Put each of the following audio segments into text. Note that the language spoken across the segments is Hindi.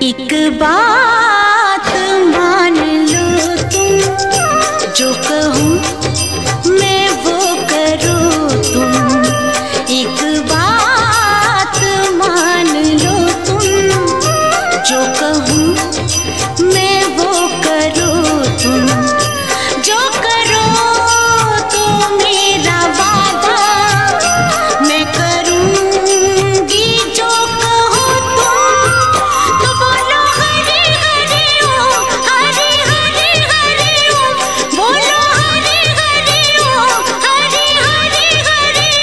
एक बात मान लो तुम, जो कहूँ मैं वो करो तुम। एक बात मान लो तुम, जो कहूँ मैं वो करो तुम। जो करो तो मेरा वादा मैं करूँगी, जो कहो तुम। तो बोलो हरे हरे ओम, हरे हरे हरे ओम। बोलो हरे हरे ओम, हरे हरे हरे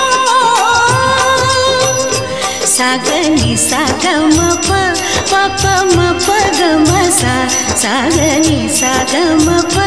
ओम। सा ग नि सा ग म प प प म प ग म सा, सा ग नि सा ग म प